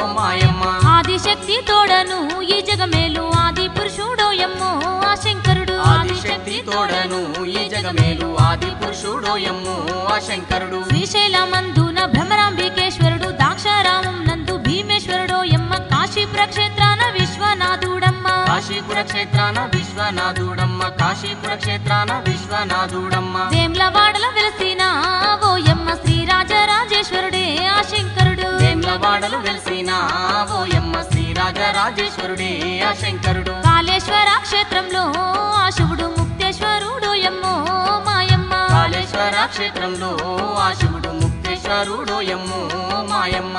మాయమ్మ ఆదిశక్తి తోడను ఈ జగమేలు ఆది పురుషుడోయమ్మో ఆ శంకరుడు ఆదిశక్తి తోడను ఈ జగమేలు ఆది పురుషుడోయమ్మో ఆ శంకరుడు శ్రీశైలమందున భ్రమరాంబికేశ్వరుడు దాక్షారామం నందు భీమేశ్వరుడోయమ్మ కాశీపుర క్షేత్రాన విశ్వనాథుడమ్మ కాశీపుర క్షేత్రాన విశ్వనాథుడమ్మ కాశీపుర క్షేత్రాన విశ్వనాథుడమ్మ వేమ్లవాడల వెలసిన ఓయమ్మ శ్రీరాజరాజేశ్వరుడే ఆ శంకరుడు వేమ్లవాడలు వెలిసిన ఓయమ్మ శ్రీరాజరాజేశ్వరుడే ఆ శంకరుడు కాళేశ్వర క్షేత్రంలో ఆ శివుడు ముక్తేశ్వరుడోయమ్మో మాయమ్మ కాళేశ్వర క్షేత్రంలో ఆ శివుడు ముక్తేశ్వరుడోయమ్మో మాయమ్మ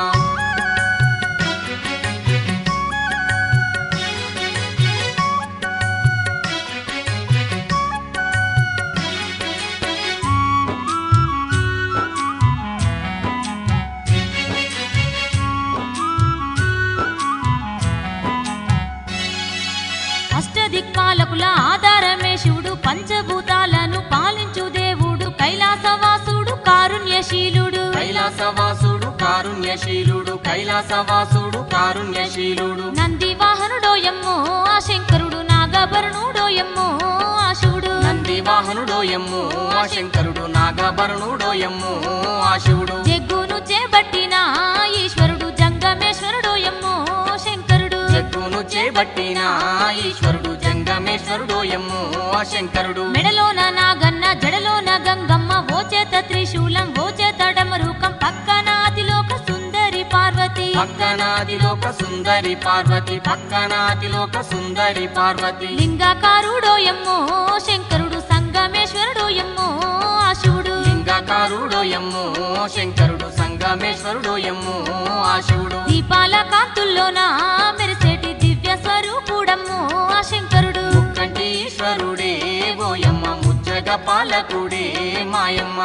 అష్టదిక్పాలకుల ఆధారమే శివుడు పంచభూతాలను పాలించు దేవుడు కైలాసవాసుడు కారుణ్యశీలుడు కైలాసవాసుడు కారుణ్యశీలుడు కైలాసవాసుడు కారుణ్యశీలుడు నంది వాహనుడోయమ్మో ఆ శంకరుడు నాగభరణుడోయమ్మో ఆ శివుడు నంది వాహనుడోయమ్మో ఆ శంకరుడు నాగభరణుడోయమ్మో ఆ శివుడు జగ్గును చేపట్టిన ఈశ్వరుడు జంగమేశ్వరుడోయమ్మో శంకరుడు జగ్గును చేపట్టిన ఈశ్వరుడు జంగమేశ్వరుడోయమ్మో ఆ శంకరుడు మెడలోన నాగన్న జడలోన గంగమ్మ ఓ చేత త్రిశూలం ఓ చేత డమరుకం పక్కన అతిలోక సుందరి పార్వతి పక్కనాదిలోక సుందరి పార్వతి పక్కనాదిలోక సుందరి పార్వతి లింగాకారుడోయమ్మో శంకరుడు సంగమేశ్వరుడోయమ్మో ఆ శివుడు లింగాకారుడోయమ్మో శంకరుడు సంగమేశ్వరుడోయమ్మో ఆ శివుడు దీపాల కాంతుల్లోన మెరిసేటి దివ్య స్వరూపుడమ్మో ఆ శంకరుడు ముక్కంటి ఈశ్వరుడే ఓయమ్మ ముజ్జగ పాలకుడే మాయమ్మ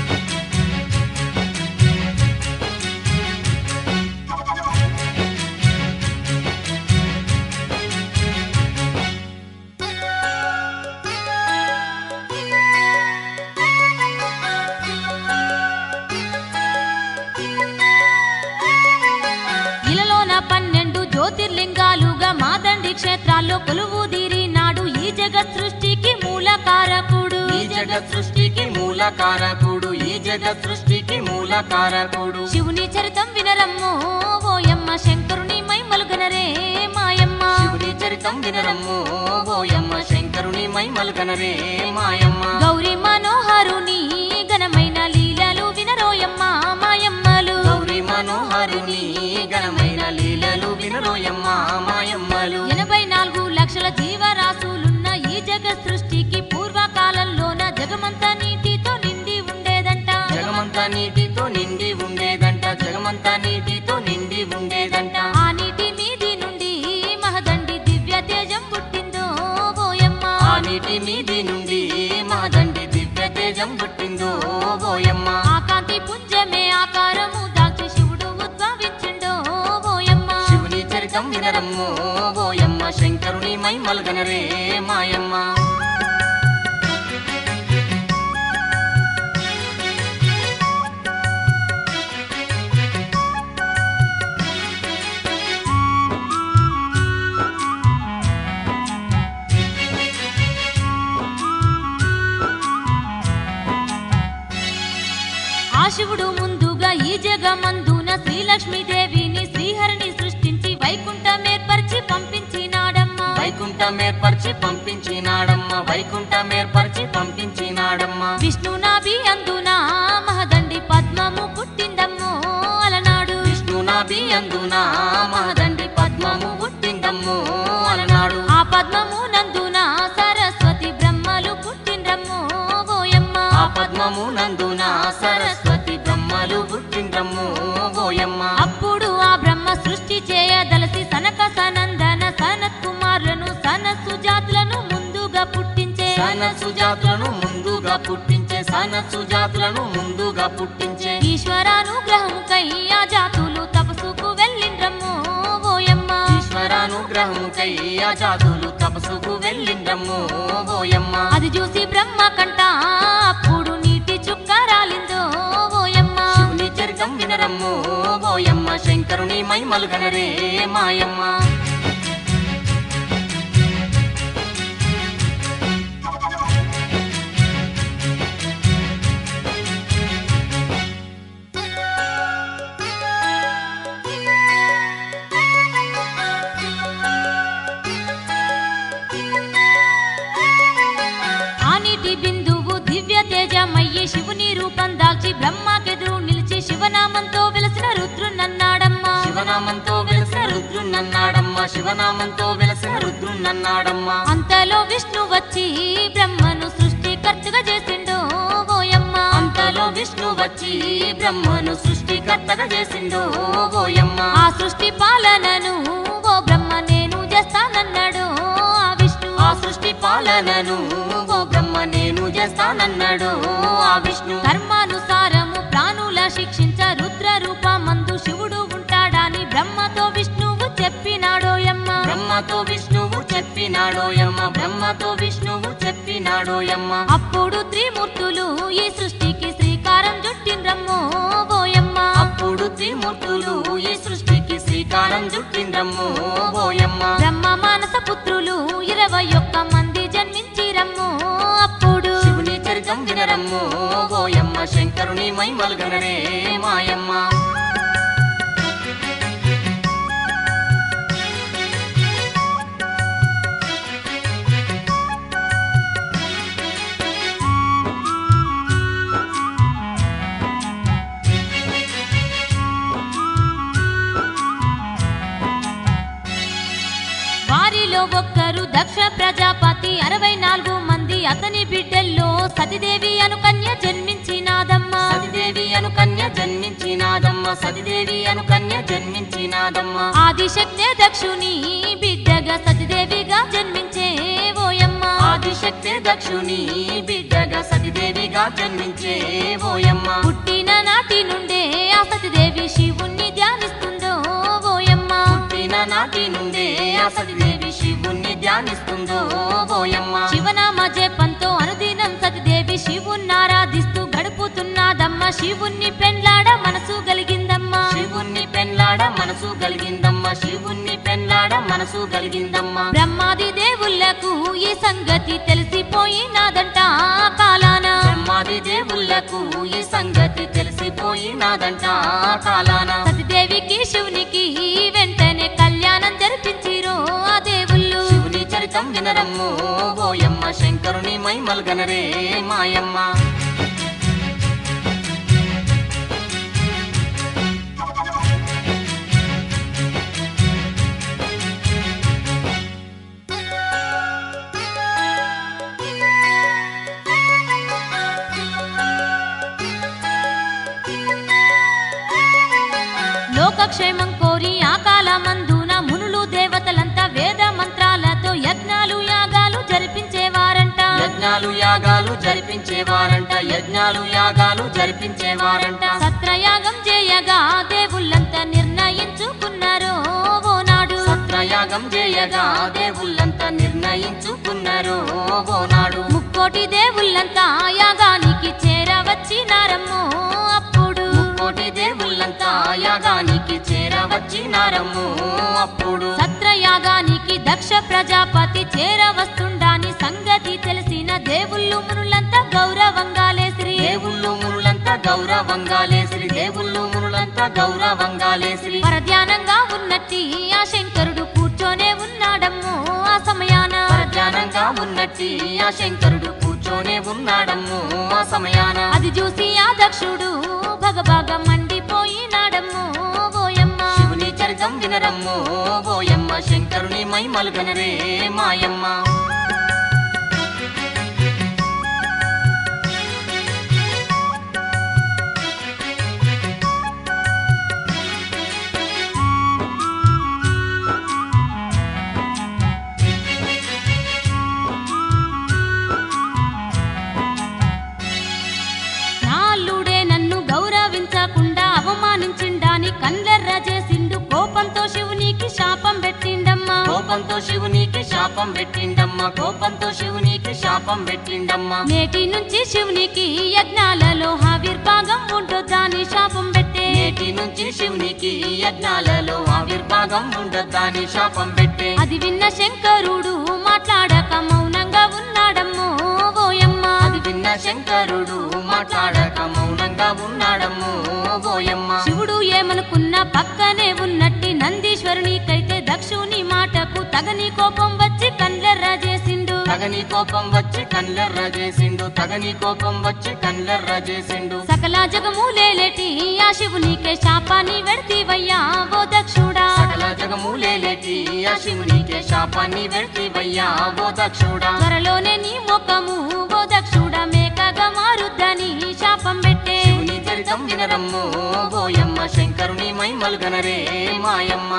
ఇలలోన 12 జ్యోతిర్లింగాలుగా మాదండి క్షేత్రాల్లో కొలువు నాడు ఈ జగత్ సృష్టికి మూలకారకుడు ఈ జగత్ సృష్టికి మూలకారకుడు ఈ జగత్ సృష్టికి మూలకారకుడు శివుని చరితం వినరమ్మో ఓయమ్మ శంకరుని మైమలు గనరే మాయమ్మ శివుని చరితం వినరమ్మో ఓయమ్మ శంకరుని మైమలు గనరే మాయమ్మ గౌరీ మనోహరుని ఘనమైన లీలలు వినరోయమ్మ మాయమ్మలు గౌరీ మనోహరుని ఘనమైన లీలలు వినరోయమ్మ మాయమ్మలు 84 లక్షల జీవరాశులున్న ఈ జగత్ సృష్టికి పూర్వకాలంలోన జగమంతా నీటితో నిండి ఉండేదంట జగమంతా నీటితో నిండి ఉండేదంట జగమంతా నీటితో నిండి ఉండేదంట ఆ నీటి మీది నుండి మహదండి దివ్య తేజం పుట్టిందో ఓయమ్మ ఆ నీటి మీది నుండి మహదండి దివ్య తేజం పుట్టిందో ఓయమ్మ ఆ కాంతి పుంజమే ఆకారము దాల్చి శివుడు ఉద్భవించిండో ఓయమ్మ శివుని చరితం వినరమ్మో ఓయమ్మ శంకరుని మైమలు గనరే మాయమ్మ ఆ శివుడు ముందుగా ఈ జగమందున శ్రీలక్ష్మీదేవిని శ్రీహరిని సృష్టించి వైకుంఠమేర్పరిచి పంపించినాడమ్మ వైకుంఠమేర్పరిచి పంపించినాడమ్మ వైకుంఠమేర్పరిచి పంపించినాడమ్మ విష్ణునాభి అందున మహదండి పద్మము పుట్టిందమ్మో అలనాడు విష్ణునాభి అందున మహదండి పద్మము పుట్టిందమ్మో అలనాడు ఆ పద్మము నందున సరస్వతి బ్రహ్మలు పుట్టిండ్రమ్మో ఓయమ్మ ఆ పద్మము నందున సరస్వతి బ్రహ్మలు పుట్టిండ్రమ్మో ఓయమ్మ అప్పుడు ఆ బ్రహ్మ సృష్టి చేయదలసి సనక సనందన సనత్ కుమారులను సనస్సు జాతులను ముందుగా పుట్టించే సనస్సు జాతులను ముందుగా పుట్టించే సనస్సు జాతులను ముందుగా పుట్టించే ఈశ్వరానుగ్రహముకై ఆ జాతులు తపస్సుకు వెళ్ళిండ్రమ్మో ఓయమ్మ ఈశ్వరానుగ్రహముకై ఆ జాతులు తపస్సుకు వెళ్ళిండ్రమ్మో ఓయమ్మ అది చూసి బ్రహ్మ కంట అప్పుడు నీటి చుక్క రాలిందో ఓయమ్మ శివుని చరితం వినరమ్మో ఓయమ్మ శంకరుని మహిమలు గనరే మాయమ్మ. శివుని రూపం దాల్చి బ్రహ్మకెదురు నిలిచి శివనామంతో వెలసిన రుద్రున్నన్నాడమ్మా. శివనామంతో వెలసిన రుద్రున్నన్నాడమ్మా. శివనామంతో వెలసిన రుద్రున్నన్నాడమ్మా. అంతలో విష్ణు వచ్చి బ్రహ్మను సృష్టికర్తగా చేసిండో ఓయమ్మ. అంతలో విష్ణు వచ్చి బ్రహ్మను సృష్టికర్తగా చేసిండో ఓయమ్మ. ఆ సృష్టి పాలనను ఓ బ్రహ్మ నేను చేస్తానన్నాడు ఆ విష్ణు. ఆ సృష్టి పాలనను ఓ బ్రహ్మ నేను చేస్తానన్నాడు ఆ విష్ణు. కర్మానుసారము ప్రాణుల శిక్షించ రుద్ర రూపమందు శివుడు ఉంటాడని బ్రహ్మతో విష్ణువు చెప్పినాడోయమ్మ. బ్రహ్మతో విష్ణువు చెప్పినాడోయమ్మ. బ్రహ్మతో విష్ణువు చెప్పినాడోయమ్మ. అప్పుడు త్రిమూర్తులు ఈ సృష్టికి శ్రీకారం చుట్టిండ్రమ్మో ఓయమ్మ. అప్పుడు త్రిమూర్తులు ఈ సృష్టికి శ్రీకారం చుట్టిండ్రమ్మో ఓయమ్మ. బ్రహ్మ మానస పుత్రులు 21 మంది జన్మించిరమ్మో అప్పుడు. శివుని చరితం వినరమ్మో ఓయమ్మ. శంకరుని మహిమలు గనరే మాయమ్మ. వారిలో ఒక్కరు దక్ష ప్రజాపతి 64 మంది అతని బిడ్డల్లో సతిదేవి అను కన్య జన్మించినాదమ్మా. సతిదేవి అను కన్య జన్మించినాదమ్మ. సతిదేవి అను కన్య జన్మించినాదమ్మ. ఆదిశక్తే దక్షుని బిడ్డగా సతిదేవిగా జన్మించే ఓయమ్మ. ఆదిశక్తే దక్షుని బిడ్డగా సతిదేవిగా జన్మించే ఓయమ్మ. పుట్టిన నాటి నుండే ఆ సతిదేవి శివుణ్ణి ధ్యానిస్తుందో ఓయమ్మ. పుట్టిన నాటి నుండే ఆ సతిదేవి శివుణ్ణి ధ్యానిస్తుందో ఓయమ్మ. శివనామ జపంతో అనుదినం సతిదేవి శివుణ్ణారాధిస్తూ గడుపుతున్నదమ్మ. శివుణ్ణి పెండ్లాడ మనసు కలిగిందమ్మా. శివుణ్ణి పెండ్లాడ మనసు కలిగిందమ్మ. శివుణ్ణి పెండ్లాడ మనసు కలిగిందమ్మ. బ్రహ్మాది దేవుళ్లకు ఈ సంగతి తెలిసిపోయినాదంట ఆ కాలాన. బ్రహ్మాది దేవుళ్లకు ఈ సంగతి తెలిసిపోయినాదంట ఆ కాలాన. సతిదేవికి శివునికి వెంటనే కళ్యాణం జరిపించిరో ఆ దేవుళ్ళు. శివుని చరితం వినరమ్మో ఓయమ్మ. శంకరుని మహిమలు గనరే మాయమ్మ. లోకక్షేమం కోరి ఆ కాలమందున మునులు దేవతలంతా వేద మంత్రాలతో యజ్ఞాలు యాగాలు జరిపించేవారంట. యజ్ఞాలు యాగాలు జరిపించేవారంట. యజ్ఞాలు యాగాలు జరిపించేవారంట. సత్రయాగం చేయగా దేవుళ్ళంతా నిర్ణయించుకున్నారో ఓనాడు. సత్రయాగం చేయగా దేవుళ్ళంతా నిర్ణయించుకున్నారు ఓనాడు. 3 దేవుళ్ళంతా యాగానికి చేరవచ్చినారమ్మో అప్పుడు. 3 దేవుళ్ళంతా యాగానికి చేరవచ్చినారమ్మో అప్పుడు. సత్రయాగానికి దక్ష ప్రజాపతి చేరవస్తుండాని సంగతి తెలిసిన దేవుళ్ళు మునులంతా గౌరవంగా లేసిరి. దేవుళ్ళు మునులంతా గౌరవంగా లేసిరి. దేవుళ్ళు మునులంతా గౌరవంగా లేసిరి. పరధ్యానంగా ఉన్నట్టి ఆ శంకరుడు కూర్చొనే ఉన్నాడమ్మో ఆ సమయాన. పరధ్యానంగా ఉన్నట్టి ఆ శంకరుడు కూర్చొనే ఉన్నాడమ్మో ఆ సమయాన. అది చూసి ఆ దక్షుడు భగభగ మండిపోయినాడమ్మో ఓయమ్మ. శివుని చరితం వినరమ్మో ఓయమ్మ. శంకరుని మహిమలు గనరే మాయమ్మ. నాల్లుడే నన్ను గౌరవించకుండా అవమానించిండాని కండ్లెర్ర చేసిండు. కోపంతో శివునికి శాపం పెట్టిండమ్మా. కోపంతో శివునికి శాపం పెట్టిండమ్మ. కోపంతో శివునికి శాపం పెట్టిండమ్మ. నేటి నుంచి శివునికి యజ్ఞాలలో ఆవిర్భాగం ఉంటుందని శాపం పెట్టే. నేటి నుంచి శివునికి యజ్ఞాలలో ఆవిర్భాగం ఉండద్దని శాపం పెట్టే. అది విన్న శంకరుడు మాట్లాడక మౌనంగా ఉన్నాడమ్మో ఓయమ్మ. అది విన్న శంకరుడు మాట్లాడక మౌనంగా ఉన్నాడమ్మో ఓయమ్మ. శివుడు ఏమనుకున్న పక్కనే ఉన్నట్టి నందీశ్వరునికైతే దక్షుని మాటకు తగని కోపం వచ్చి కండ్లెర్ర చేసిండు. తగని కోపం వచ్చి కండ్లెర్ర చేసిండు. తగని కోపం వచ్చి కండ్లెర్ర చేసిండు. సకల జగములేటి ఆ శివునికే శాపాన్ని వెడితివయ్యా ఓ దక్షుడా. సకల జగములేటి ఆ శివునికే శాపాన్ని వెడితివయ్యా ఓ దక్షుడా. త్వరలోనే నీ ముఖము ఓ దక్షుడా మేకగా మారుద్దని శాపం పెట్టే. శివుని చరితం వినరమ్మో ఓయమ్మ. శంకరుని మైమలు గనరే మాయమ్మ.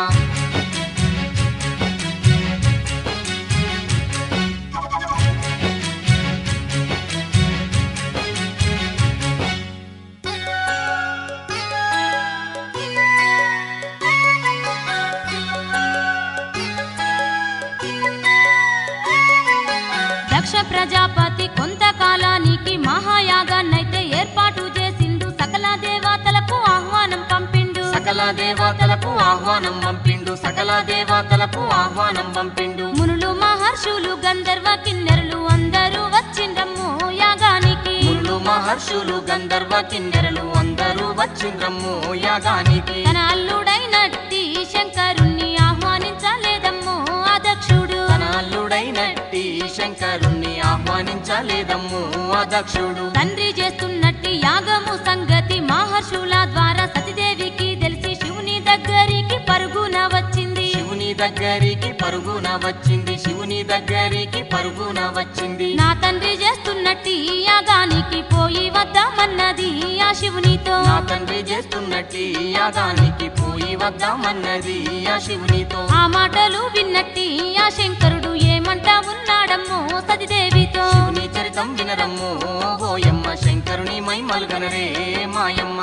దక్ష ప్రజాపతి కొంతకాలానికి మహాయాగాన్నైతే ఏర్పాటు చేసిండు. సకల దేవతలకు ఆహ్వానం పంపిండు. సకల దేవతలకు ఆహ్వానం పంపిండు. సకల దేవతలకు ఆహ్వానం పంపిండు. మునులు మహర్షులు గంధర్వ కిన్నెరలు అందరూ వచ్చిండమ్ము యాగానికి. మునులు మహర్షులు గంధర్వ కిన్నెరలు అందరూ వచ్చిండ్రమ్ము యాగానికి. తన అల్లుడైనట్టి శంకరుణ్ణి ఆహ్వానించలేదమ్ము ఆ దక్షుడు. తన అల్లుడైనట్టి శంకరుణ్ణి ఆహ్వానించలేదమ్ము ఆ దక్షుడు. తండ్రి చేస్తున్నట్టి యాగము సంగతి మహర్షుల ద్వారా సతీదేవికి తెలిసి శివుని దగ్గరికి పరుగున వచ్చింది. శివుని దగ్గరికి పరుగున వచ్చింది. శివుని దగ్గరికి పరుగున వచ్చింది. నా తండ్రి చేస్తున్నట్టి యాగానికి పోయి వద్దామన్నది ఆ శివునితో. నా తండ్రి చేస్తున్నట్టి యాగానికి పోయి వద్దామన్నది ఆ శివునితో. ఆ మాటలు విన్నట్టి ఆ శంకరుడు ఏమంటా ఉన్నాడమ్మో సతీదేవితో. శివుని చరితం వినరమ్మో ఓయమ్మ. శంకరుని మైమలు గనరే మాయమ్మ.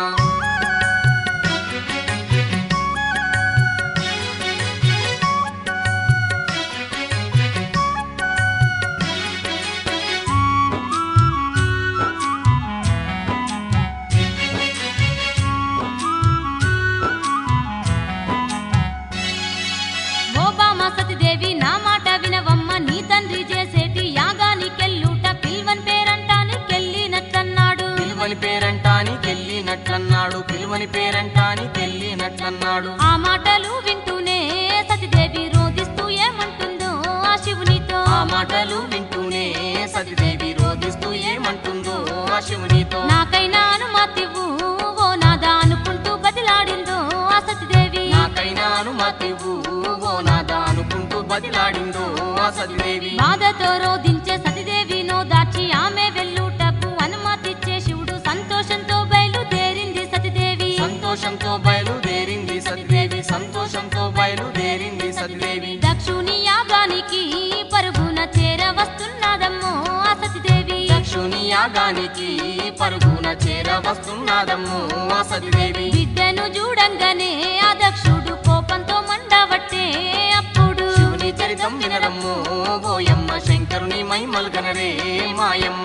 సతీదేవి నా మాట వినవమ్మ. నీ తండ్రి చేసేటి యాగానికెళ్ళుట పిల్వన్ పేరంటానికెళ్ళినట్లన్నాడు. పిలువని పేరంటానికెళ్ళినట్లన్నాడు. పిలువని పేరంటానికెళ్ళినట్లన్నాడు. ఆ మాటలు వింటూనే సతీదేవి రోదిస్తూ ఏమంటుందో ఆ శివునితో. ఆ మాటలు వింటూనే సతీదేవి రోదిస్తూ ఏమంటుందో ఆ శివునితో. నాకైనా అనుమతివ్వు ఓ నాదా అనుకుంటూ బతిలాడిందో ఆ సతీదేవి. నాకైనా అనుమతివ్వు ఓ నాదా అనుకుంటూ బతిలాడిందో ఆ సతీదేవి. బాధతో రోధించే సతీదేవినో దాచి ఆమె వెళ్ళుటకు అనుమతిచ్చే శివుడు సంతోషంతో బయలుదేరింది సతీదేవి. సంతోషంతో బయలుదేరింది సతీదేవి. సంతోషంతో బయలుదేరింది సతీదేవి. దక్షుని యాగానికి పరుగున చేర వస్తున్నదమ్మో ఆ సతీదేవి. దక్షుని యాగానికి పరుగున చేర వస్తున్నదమ్మో ఆ సతీదేవి. బిడ్డను చూడంగానే ఆ దక్షుడు కోపంతో మండవట్టే అప్పుడు. శివుని చరితం వినరమ్మో ఓయమ్మ. శంకరుని మైమలు గనరే మాయమ్మ.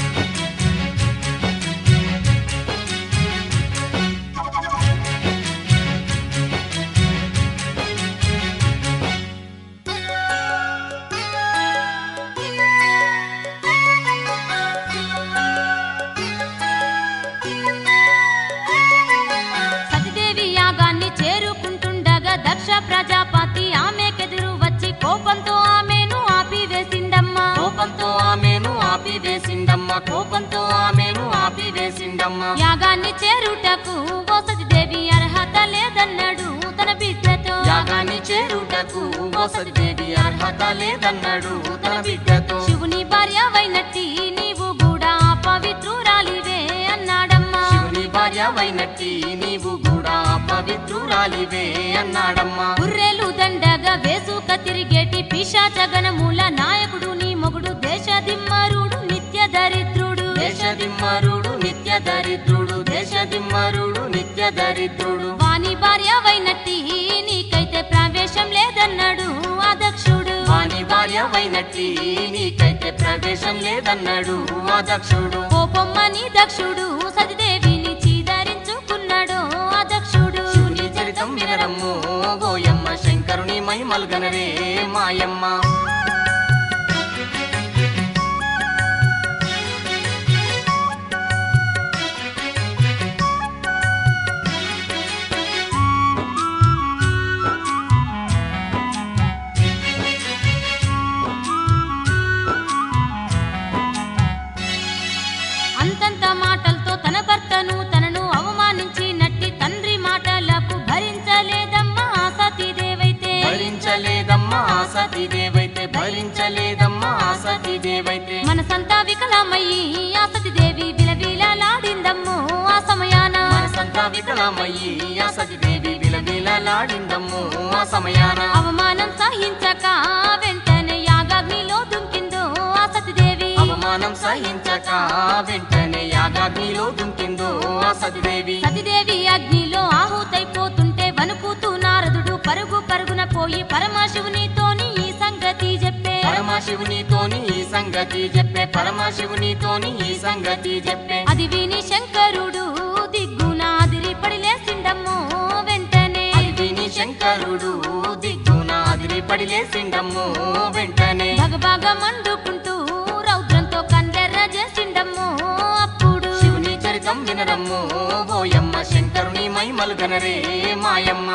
సతీదేవి యాగాన్ని చేరుకుంటుండగా దక్ష ప్రజాపతి ఆమెకెదురు వచ్చి కోపంతో ఆమెను ఆపివేసిండమ్మా. కోపంతో ఆమెను ఆపివేసిండమ్మ. కోపంతో ఆమెను ఆపివేసిండమ్మ. యాగాన్ని చేరుటకు ఓ సతీదేవి అర్హత లేదన్నాడు తన బిడ్డతో. యాగాన్ని చేరుటకు ఓ సతీదేవి అర్హత లేదన్నాడు తన బిడ్డతో. శివుని భార్యవైనట్టి నీవు కూడా పవిత్రురాలివే అన్నాడమ్మా. శివుని భార్యవైనట్టి నీవు కూడా పవిత్రురాలివే అన్నాడమ్మా. గుర్రెలు దండగా వేసుక తిరిగేటి పిశాచగణముల నాయకుడు నీ మొగుడు దేశదిమ్మరుడు నిత్య దరిద్రుడు. దేశదిమ్మరుడు నిత్య దరిద్రుడు. దేశదిమ్మరుడు నిత్య దరిద్రుడు. వాని భార్యవైనట్టి నీకైతే ప్రవేశం లేదన్నాడు ఆ దక్షుడు. వాని భార్యవైనట్టి నీకైతే ప్రవేశం లేదన్నాడు ఆ దక్షుడు. కోపమ్మని దక్షుడు సతీదేవిని చీదరించుకున్నాడు ఆ దక్షుడు. మల్గనరే మాయమ్మ. అంతంత మాటలతో తన భర్తను తనను అవమానించినట్టి తండ్రి మాటలకు భరించలేదమ్మా ఆ సతీదేవైతే. భరించలేదమ్మా ఆ సతీదేవైతే, భరించలేదమ్మా ఆ సతీదేవైతే. మనసంతా వికలమయ్యి ఆ సతీదేవి విలవిలలాడిందమ్మో ఆ సమయాన. మనసంతా వికలమయ్యి ఆ సతీదేవి విలవిలలాడిందమ్మో ఆ సమయాన. అవమానం సహించక వెంటనే యాగాగ్నిలో దుంకిందో ఆ సతీదేవి. అవమానం సహించక వెంటనే యాగాగ్నిలో దుంకిందో ఆ సతీదేవి. సతీదేవి అగ్నిలో ఆహుతైపోతుంటే వణుకుతూ నారదుడు పరుగు పరుగున పోయి పరమశివునితోని ఈ సంగతి చెప్పే. పరమశివునితోని ఈ సంగతి చెప్పే, పరమశివునితోని ఈ సంగతి చెప్పే. అది విని శంకరుడు దిగ్గున అదిరిపడి లేచిండమ్మో వెంటనే. అది విని శంకరుడు దిగ్గున అదిరిపడి లేచిండమ్మో వెంటనే. భగభగ మండుకుంటూ రౌద్రంతో కండెర్ర చేసిండమ్మో అప్పుడు. శివుని చరితం వినరమ్మో ఓయమ్మ, శంకరుని మల్గనరే మాయమ్మ.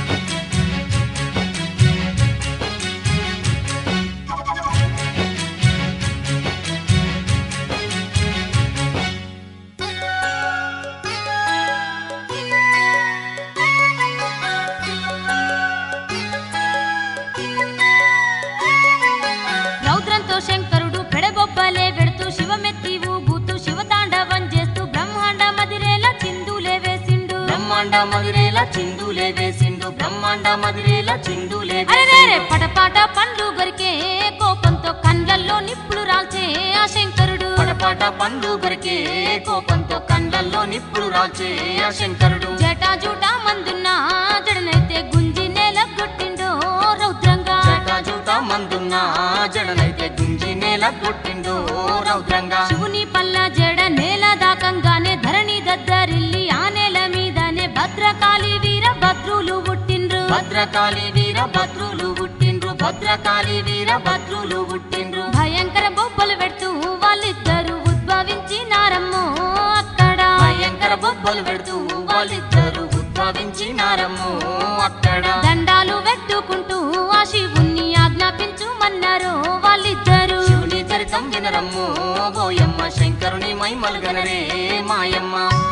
రౌద్రంతో శంకరుడు పెడబొబ్బలే పెడుతూ శివమెత్తి ఊగుతూ శివతాండవం చేస్తూ బ్రహ్మాండ మదిరేలా చిందులే వేసిండు. బ్రహ్మాండ మదిరేలా చిందులే వేసిండు, బ్రహ్మాండ మదిరేలా చిందులే అరెరే వేసిండు. పటపాట పండ్లు గరికే కోపంతో కండ్లల్లో నిప్పులు రాల్చే ఆ శంకరుడు. పటపాట పండ్లు కొరికే కోపంతో కండ్లల్లో నిప్పులు రాల్చే ఆ శంకరుడు. జటాజూటా మందున్న జడనైతే గుంజి నేల కొట్టిండో రౌద్రంగా. జటాజూట మందున్న జడనైతే గుంజి నేల కొట్టిండో రౌద్రంగా. శివుని పల్ల జడ నేల దాకంగానే ధరణి దద్దరిల్లి ఆ నేల మీదనే భద్రకాళి వీర భద్రులు పుట్టిండ్రు. భద్రకాళి వీర భద్రులు పుట్టిండ్రు, భద్రకాళి వీర భద్రులు పుట్టిండ్రు. భయంకర బొబ్బలు పెడుతూ వాళ్ళిద్దరు ఉద్భవించినారమ్మో అక్కడ. భయంకర బొబ్బలు పెడుతూ వాళ్ళిద్దరు ఉద్భవించినారమ్మో అక్కడ. దండాలు పెట్టుకుంటూ ఆ శివుణ్ణి ఆజ్ఞాపించుమన్నారు వాళ్ళిద్దరు. శివుని చరితం వినరమ్మో ఓయమ్మ, శంకరుని మల్గనరే మాయమ్మ.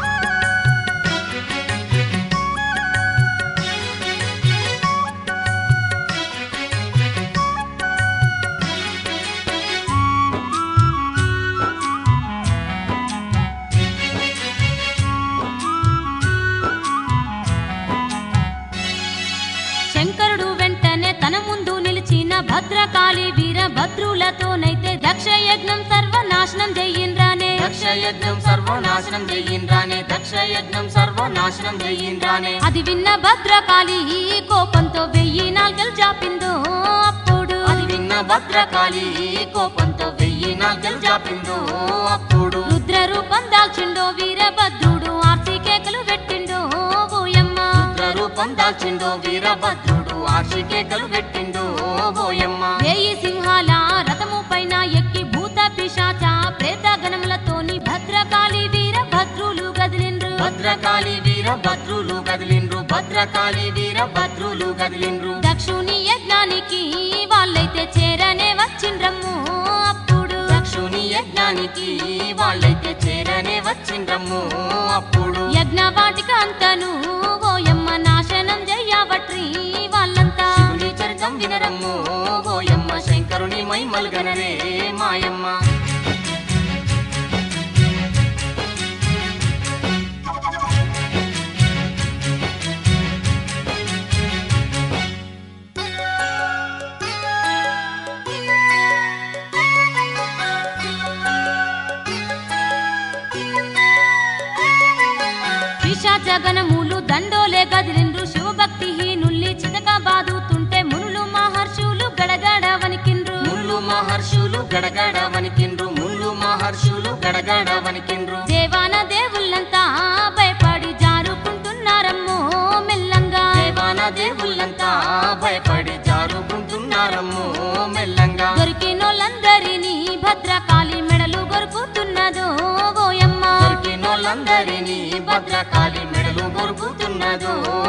శంకరుడు వెంటనే తన ముందు నిలిచిన భద్రకాళి వీర భద్రులతోనైతే దక్ష యజ్ఞం సర్వనాశనం చెయ్యిండ్రానే. దక్ష యజ్ఞం సర్వనాశనం చెయ్యిండ్రానే, దక్ష యజ్ఞం సర్వనాశనం చెయ్యిండ్రానే. అది విన్న భద్రకాళి కోపంతో 1000 నాల్గలు జాపిందో అప్పుడు. అది విన్న భద్రకాళి కోపంతో 1000 నాల్గలు జాపిందో అప్పుడు. రుద్ర రూపం దాల్చిండో వీరభద్రుడు ఆర్సి కేకలు పెట్టిండో ఓయమ్మ. రుద్ర రూపం దాల్చిండో వీరభద్రుడు ఆర్షి కేకలు పెట్టిండో ఓయమ్మ. 1000 సింహాల రథము పైన ఎక్కి భూత పిశాచ ప్రేత గణములతోని భద్రకాళి వీర భద్రులు గదిలిండ్రు. భద్రకాళి వీర భద్రులు కదిలిండ్రు, భద్రకాళి వీర భద్రులు కదిలిండ్రు. దక్షుని యజ్ఞానికి వాళ్ళైతే చేరనే వచ్చిండ్రమ్ము అప్పుడు. దక్షుని యజ్ఞానికి వాళ్ళైతే చేరనే వచ్చిండ్రమ్ము అప్పుడు. యజ్ఞవాటిక అంతను ఓయమ్మ నాశనం చెయ్యవట్రి వాళ్ళంతా. శివుని చరితం వినరమ్ము ఓయమ్మ, శంకరుని మల్గనరే మాయమ్మ. పిశాచగణములు దండోలే గదిలిండ్రు. శివభక్తిహీనుల్ని చితక బాదుతుంటే మునులు మహర్షులు గడగడ వణికిండ్రు. ముళ్ళు మహర్షులు గడగడ వణికిండ్రు, ముళ్ళు మహర్షులు గడగడ వణికిండ్రు. దేవాన దేవుళ్ళంతా భయపడి జారుకుంటున్నారమ్మో మెల్లంగా. దేవాన దేవుళ్ళంతా భయపడి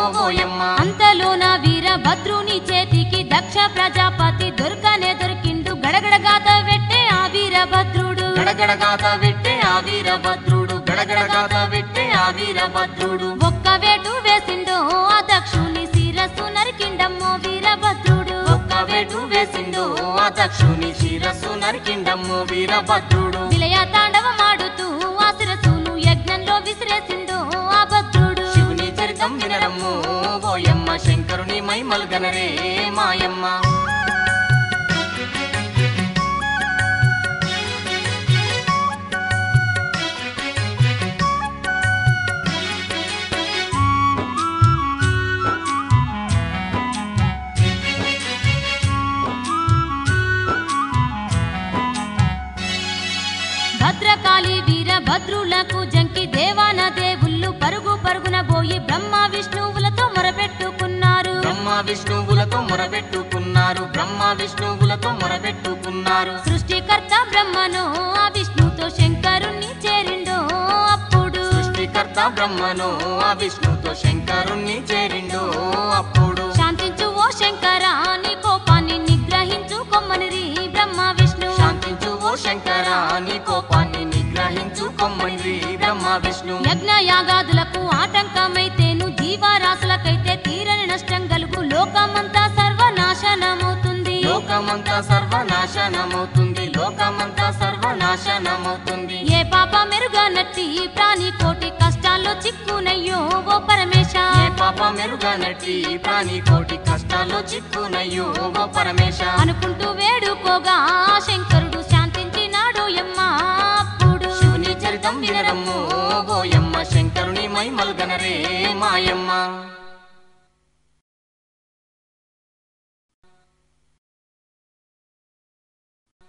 ఓయమ్మ అంతలోన వీరభద్రుని చేతికి దక్ష ప్రజాపతి దొరికిండు గడగడగాత వెట్టే ఆ వీరభద్రుడు గడగడగాత వెట్టే ఆ వీరభద్రుడు గడగడగాత వెట్టే ఆ వీరభద్రుడు ఒక్క వేటు వేసిండో ఆ దక్షుని శిరస్సు నరికిండమ్మో వీరభద్రుడు ఒక్క వేటు వేసిండో ఆ దక్షుని శిరస్సు నరికిండమ్మో వీరభద్రుడు విలయ తాండవమాడుతూ ఆ శిరస్సును యజ్ఞంలో విసిరేసిండో ఆ భద్రుడు శివుని చరితం వినరమ్మో ఓయమ్మ శంకరుని మైమలు గనరే మాయమ్మ భద్రకాళి వీరభద్రులకు జంకి దేవాన దేవుళ్ళు పరుగు పరుగున పోయి బ్రహ్మ విష్ణువులతో మొరపెట్టుకున్నారు బ్రహ్మ విష్ణువులతో మొరపెట్టుకున్నారు బ్రహ్మ విష్ణువులతో మొరపెట్టుకున్నారు సృష్టికర్త బ్రహ్మను ఆ విష్ణుతో శంకరుణ్ణి చేరిండో అప్పుడు సృష్టికర్త బ్రహ్మను ఆ విష్ణుతో శంకరుణ్ణి చేరిండో అప్పుడు శాంతించు ఓ శంకరా నీ కోపాన్ని నిగ్రహించుకొమ్మనిరి బ్రహ్మ విష్ణు శాంతించు ఓ శంకరా నీ కోపాన్ని నిగ్రహించుకొమ్మనిరి బ్రహ్మ విష్ణు యజ్ఞ యాగాదులకు ఆటంకమైతేను జీవరాశులకైతే తీరని నష్టం కలుగు లోకమంతా సర్వనాశనమవుతుంది లోకమంతా సర్వనాశనమవుతుంది లోకమంతా సర్వనాశనమవుతుంది ఏ పాప మెరుగనట్టి ప్రాణి కోటి కష్టాల్లో చిక్కునయ్యో ఓ పరమేశ ఏ పాప మెరుగనట్టి ప్రాణి కోటి కష్టాల్లో చిక్కునయ్యో ఓ పరమేశ అనుకుంటూ వేడుకోగా ఆ శంకరుడు శాంతించినాడు యమ్మ అప్పుడు శివుని చరితం వినరమ్మో ఓయమ్మ శంకరుని మైమలు గనరే మాయమ్మ